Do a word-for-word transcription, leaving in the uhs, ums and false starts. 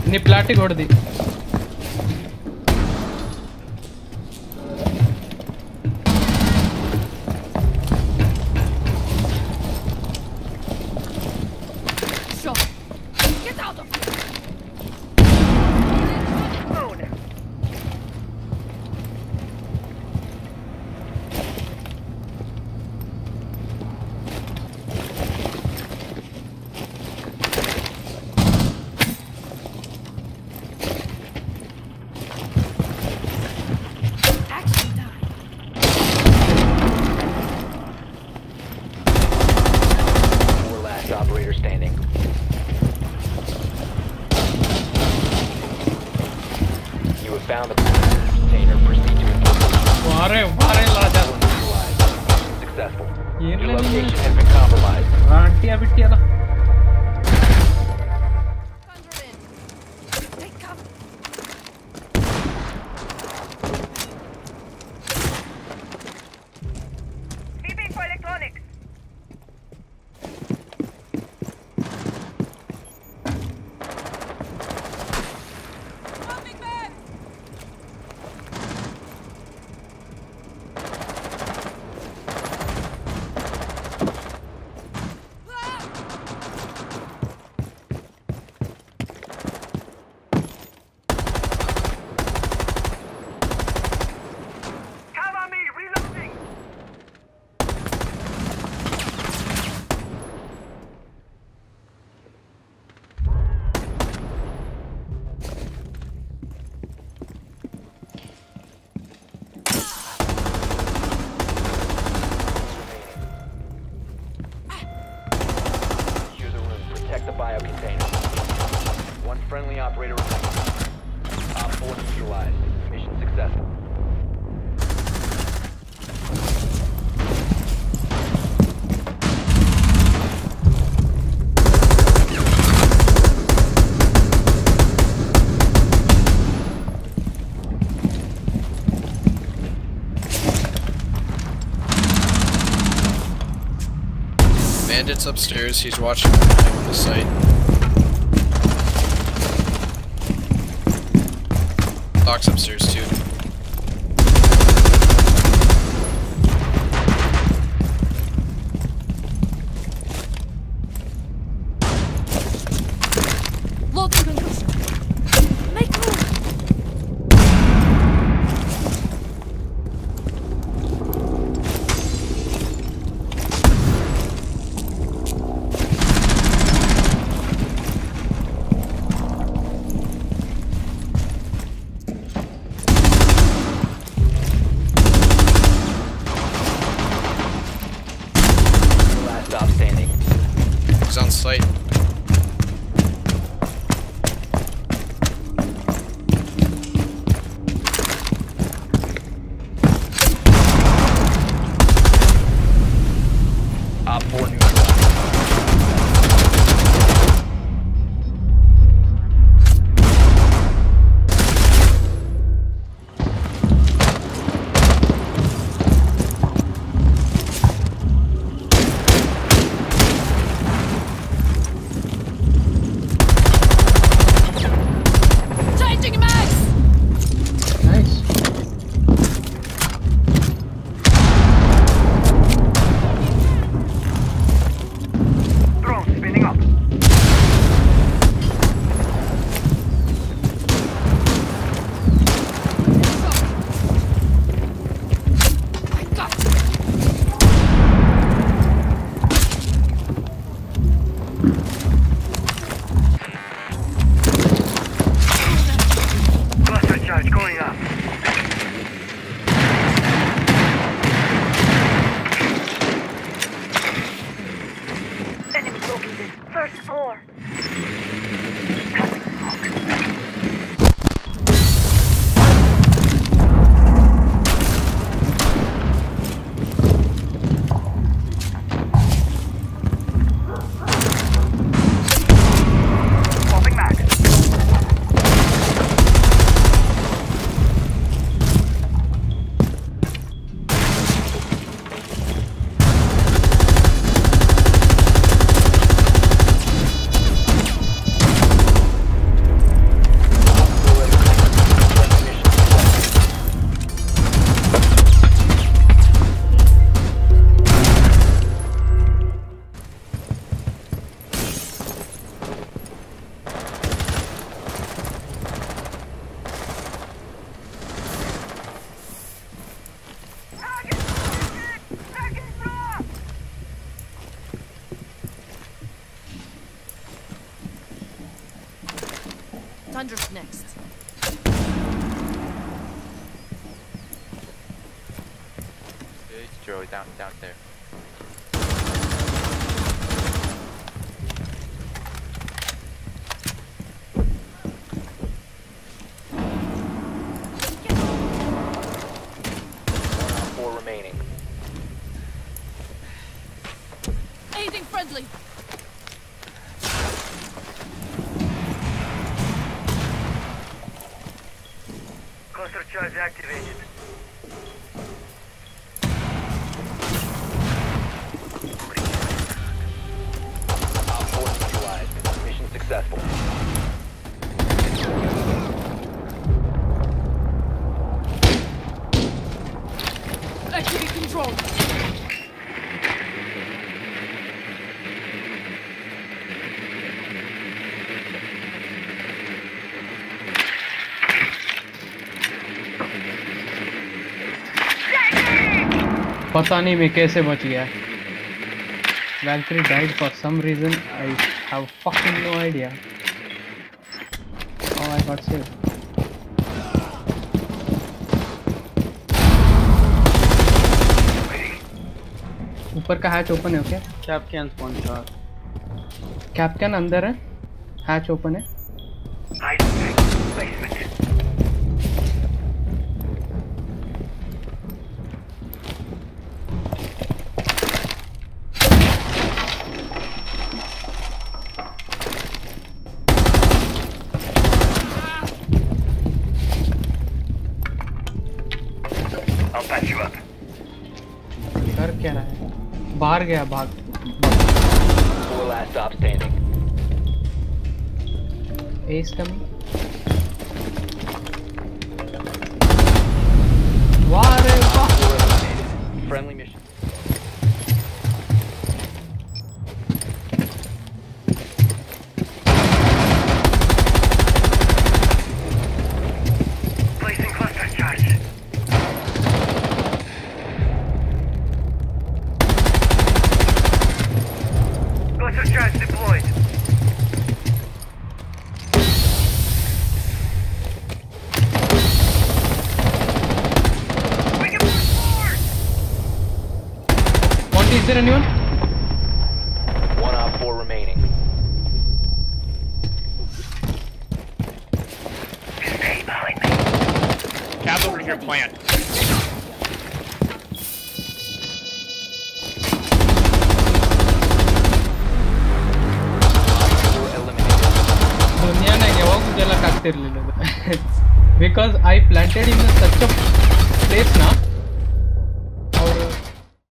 ನೀ ಪ್ಲಾಟಿಗೆ ಹೊಡೆದಿ. Operator standing. You have found the container. Proceed to Ware ware laja. Successful. Your location has been compromised. Rantiya bittiya na. Beeping for electronics. Friendly operator remains. Op four neutralized. Mission successful. Bandit's upstairs. He's watching on the site. Doc's upstairs too. Loading concussion. Make move. Thunder's next. It's Joey down down there. Four remaining. Aiding friendly. Cluster charge activated. Op four neutralized. Mission successful. Activate control. पता नहीं मैं कैसे बच गया. Valkyrie died for some reason. I have fucking no idea. Oh, I got saved. ऊपर का hatch open है क्या? Captain sponsor. कैप्टन अंदर है. हैच ओपन है. I'll patch you up. कर क्या रहा है? बाहर गया भाग. Four last stop standing. Ace coming. वाह रे वाह. Four eliminated. Friendly mission. Placing cluster charge. Cluster charge deployed. We can move forward. Monty, is there anyone? One op four remaining. Stay behind me. Cabs over to your plant. Four eliminated. ದುನಿಯಾ ನಾಗ ಯಾವಾಗೂ ಗೆಲ್ಲಕ್ ಆಗ್ತಿರ್ಲಿಲ್ಲ. Because I planted in such a place na